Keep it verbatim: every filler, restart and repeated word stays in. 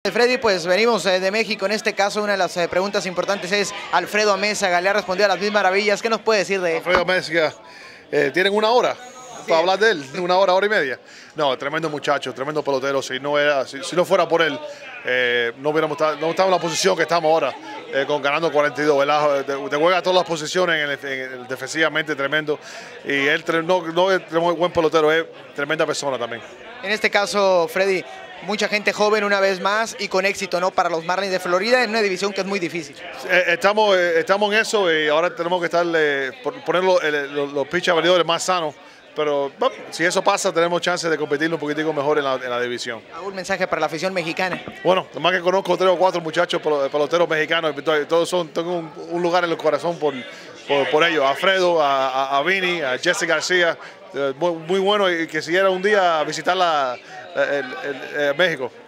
Freddy, pues venimos eh, de México. En este caso, una de las eh, preguntas importantes es Alfredo Amézaga. Le ha respondido a las mismas maravillas. ¿Qué nos puede decir de él? Alfredo Amézaga, eh, tienen una hora para hablar de él, una hora, hora y media. No, tremendo muchacho, tremendo pelotero. Si no, era, si, si no fuera por él, eh, no hubiéramos estado, no estamos en la posición que estamos ahora, eh, con ganando cuarenta y dos, ¿verdad? Te, te juega todas las posiciones, en el, en el, defensivamente tremendo. Y él no, no es buen pelotero, es tremenda persona también. En este caso, Freddy, mucha gente joven una vez más y con éxito, ¿no? Para los Marlins de Florida en una división que es muy difícil. Estamos, estamos en eso y ahora tenemos que estar, poner los, los, los pitchers abridores más sanos. Pero bueno, si eso pasa, tenemos chance de competir un poquitico mejor en la, en la división. ¿Algún mensaje para la afición mexicana? Bueno, además que conozco tres o cuatro muchachos peloteros mexicanos, todos son, tengo un, un lugar en el corazón por, por, por ellos. A Alfredo, a, a, a Vini, a Jesse García, muy, muy bueno y quisiera un día visitar la, el, el, el, México.